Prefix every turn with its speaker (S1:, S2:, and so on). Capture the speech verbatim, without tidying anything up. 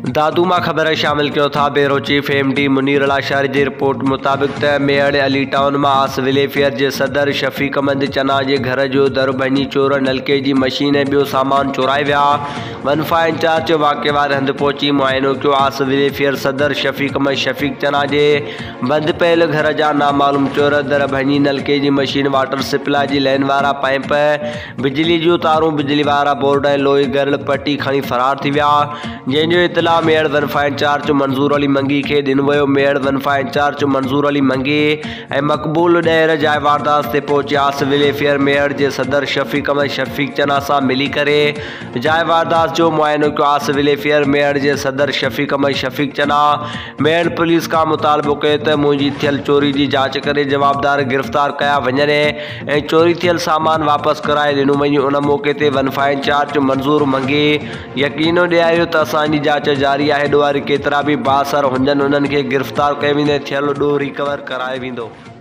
S1: दादूमा ख़बर शामिल कयो था। Bureau chief M D Munir Lashari जी रिपोर्ट मुताबिक़ त मेड़ अली टाउन में आस वेलफेयर के सदर शफ़ीक अहमद चना के घर जो दर भञी चोर नलके की मशीन ऐं ॿियो सामान चोराए विया। वनफा इंचार्ज वाक़े वारे हंधि पहुची मुआयनो कियो। आस वेलफेयर सदर शफ़ीक अहमद शफ़ीक चना के बंद पयल घर जा नामालूम चोर दर भञी नलके की मशीन, वाटर सप्लाई की लाइन वारा पाइप, बिजली जूं तारूं, बिजली वारा बोर्ड ऐं लोही गरल पट्टी खणी फरार थी विया। जंहिंजो इतला मेड़ वनफा इंचार्ज मंजूर अली मंगी के दिन वो। मेड़ वनफा इंचार्ज मंजूर अली मंगी ऐं मक़बूल ॾेर जाइ वारदात से पहुची आस वेलफेयर मेड़ के सदर शफ़ीक अहमद शफ़ीक चना से मिली करे जाइ वारदात जो मुआयनो कियो। आस वेलफेयर मेड़ के सदर शफ़ीक अहमद शफ़ीक चना मेड़ पुलिस का मुतालबो कयो त मुंहिंजी थियल चोरी की जांच करे जवाबदार गिरफ़्तार कया वञनि ऐं चोरी थियल सामान वापस कराए ॾिनो वञे। उन मौके ते वनफा इंचार्ज मंजूर मंगी यकीनो ॾियारियो त असांजी जांच जारी आहे। ॾोह वारी केतिरा भी बासर हुजनि उन्हनि खे गिरफ़्तार कयो वेंदो, थियल ॾोह रिकवर करायो वेंदो।